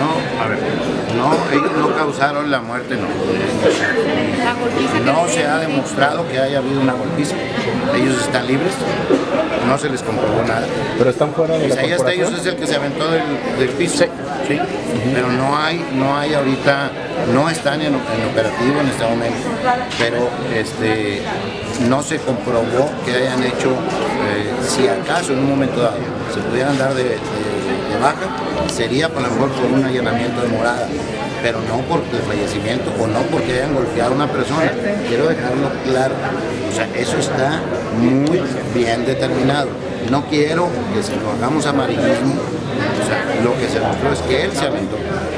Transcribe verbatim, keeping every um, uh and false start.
No, a ver, no, ellos no causaron la muerte, no. La golpiza que No le se ha dieron, ¿sí? demostrado que haya habido una golpiza. Ellos están libres, no se les comprobó nada. Pero están fuera de la Isaías corporación. Tellos es el que se aventó del, del piso. Sí. Sí. Pero no hay, no hay ahorita, no están en, en operativo en este momento. Pero este, no se comprobó que hayan hecho, eh, si acaso en un momento dado se pudieran dar de, de, de baja, sería a lo mejor por un allanamiento de morada, pero no por el fallecimiento o no porque hayan golpeado a una persona. Quiero dejarlo claro, o sea, eso está muy bien determinado. No quiero que si lo hagamos amarillismo, o sea, lo que se mostró es que él se aventó.